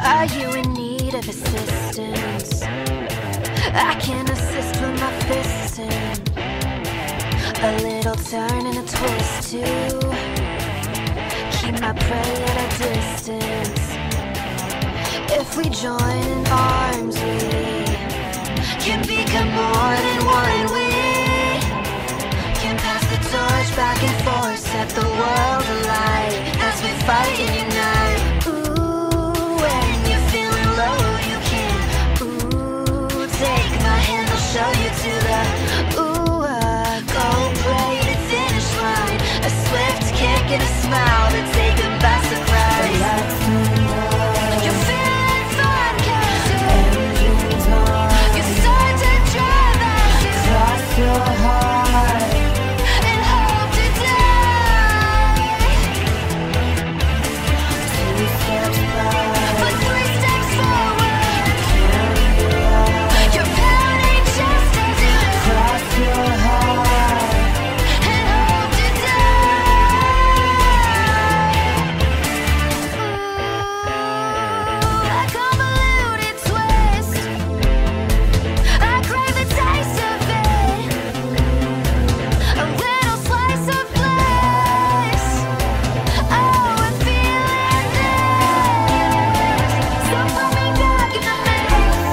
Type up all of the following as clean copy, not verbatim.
Are you in need of assistance? I can assist with my fists in. A little turn and a twist too. Keep my prey at a distance. If we join in arms, we can become more than one. We can pass the torch back and forth, set the world alight as we fight and unite. Ooh, when you're feeling low, you can. Ooh, take my hand, I'll show you to the gold-plated finish line. A swift kick and a smile that take them by surprise. You're feeling fun 'cause your engine's on. You start to drive as you cross your heart and hope to die. 2 steps back, but 3 steps forward. You're pounding just as you cross your heart and hope to die. Like a polluted twist, I crave the taste of it. A little slice of bliss. Oh, I'm feeling this. So put me back in the mix.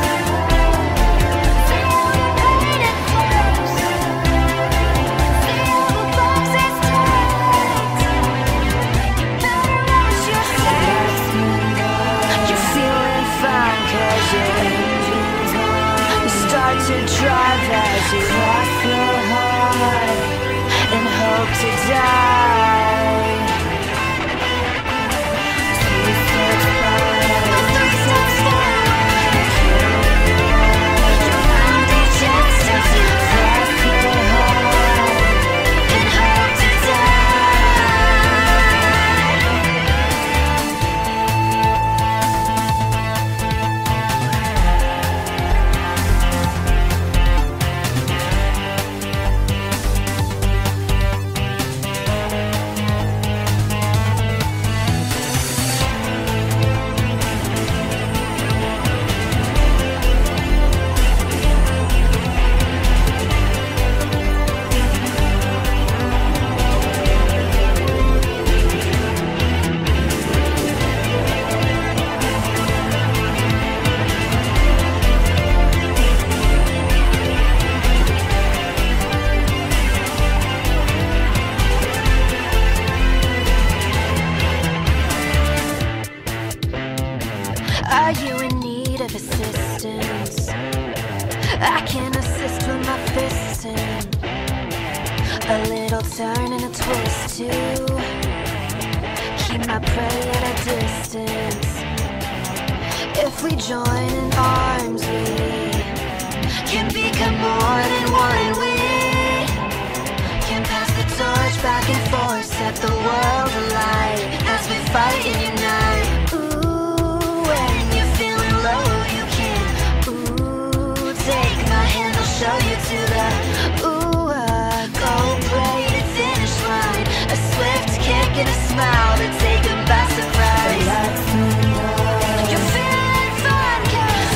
See how the pain it flows. See how the boxes tight. Better watch your steps. You're feeling fine 'cause your engine's on. You start to drive as you cross your heart and hope to die. 2 steps back, 3 steps forward. You're pounding just as you cross your heart and hope to die. Are you in need of assistance? I can assist with my fists in. A little turn and a twist too. Keep my prey at a distance. If we join in arms, we can become more than one. We can pass the torch back and forth, set the world alight as we fight and unite. Ooh, when you're feeling low, you can. Ooh, take my hand, I'll show you to the gold-plated finish line. A swift kick and a smile that take them by surprise. You're feeling fun 'cause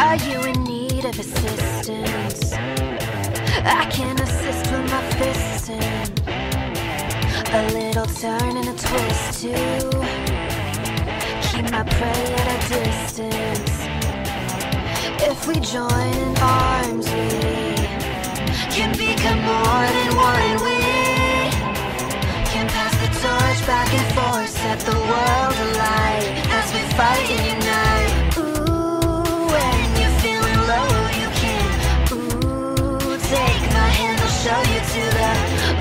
Are you in need of assistance? I can assist with my fists in a little turn and a twist too. Keep my prey at a distance. If we join in arms, we can become more than one. We can pass the torch back and forth, set the world alight as we fight and unite. Ooh, when you're feeling low, you can. Ooh, take my hand, I'll show you to the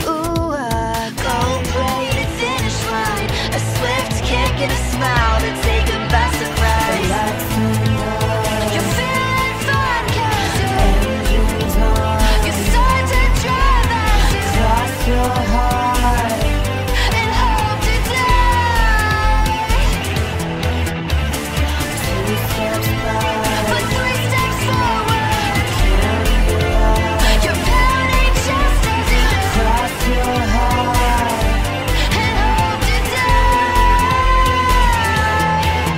gold-plated finish line. A swift kick and a smile that take them by surprise. You're feeling fun 'cause your engine's on. You start to drive as you cross your heart and hope to die. 2 steps back, but 3 steps forward. You're pounding just as you cross your heart and hope to die.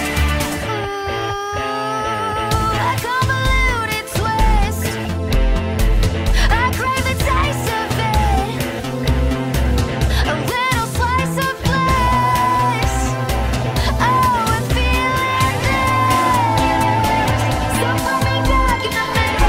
Like a polluted twist, I crave the taste of it. A little slice of bliss. Oh, I'm feeling this. So put me back in the mix.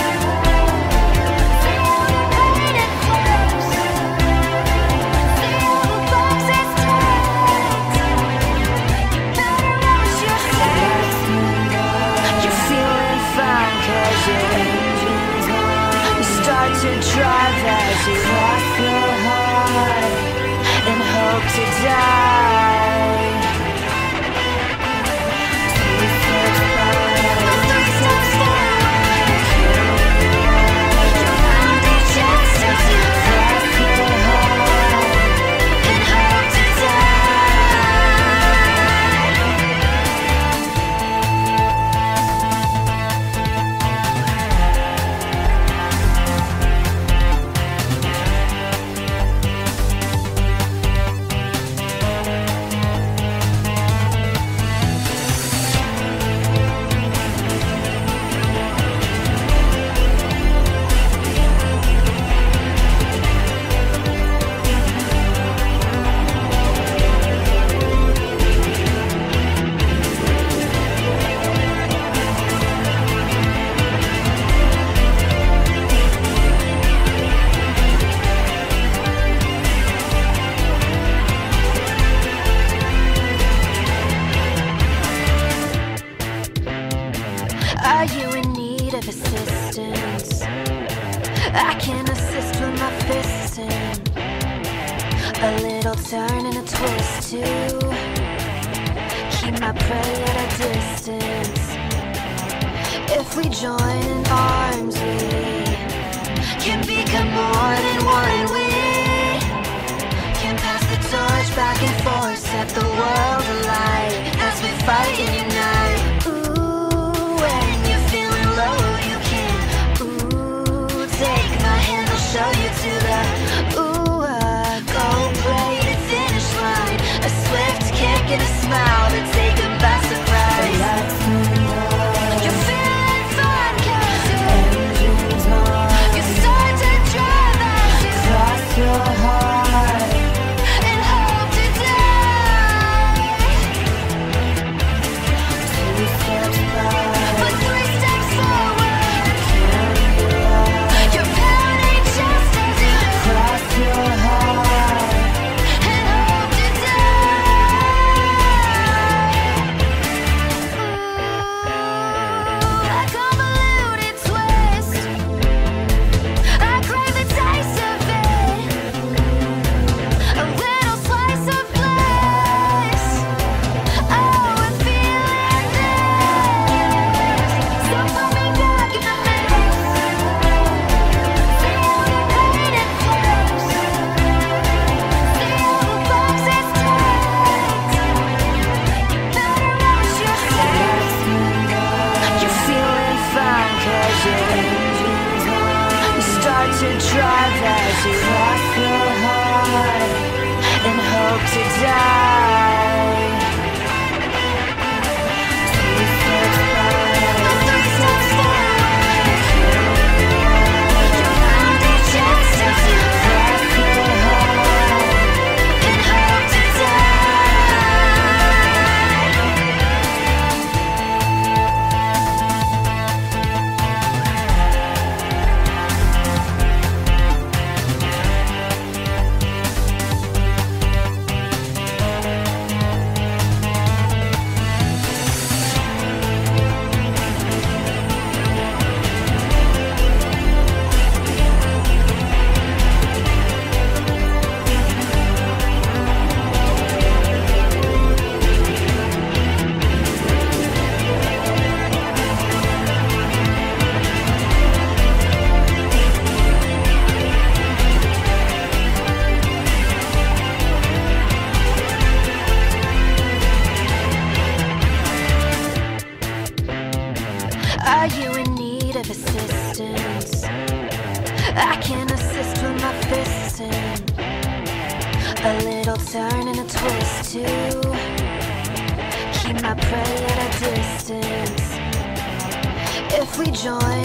See how the pain it flips. See how the box is ticked. Better watch your steps. You're feeling fine 'cause your engine's on. You start to drive as you cross your heart and hope to die. 2 steps back, 3 steps forward. You're pounding just as you cross your heart and hope to die. Are you in need of assistance? I can assist with my fists in a little turn and a twist too. Keep my prey at a distance. If we join in arms, we can become more than one. We can pass the torch back and forth, set the world alight as we fight and unite. Ooh, when you're feeling low, you can. Ooh, take my hand, I'll show you to the gold-plated finish line. A swift kick and a smile that take them by surprise. You're feeling fun 'cause your engine's on. You start to drive as you cross your heart and hope to die. 2 steps back, but 3 steps forward. You're pounding just as you cross your heart and hope to die. Like a polluted twist, I crave the taste of it. A little slice of bliss. Oh, I'm feeling this. So put me back in the mix. See how the pain it flips. See how the box is ticked. Better watch your steps. You're feeling fine 'cause your engine's on. You start to drive as you cross your heart and hope to die. 2 steps back, 3 Are you in need of assistance? I can assist with my fisting. A little turn and a twist too. Keep my prey at a distance. If we join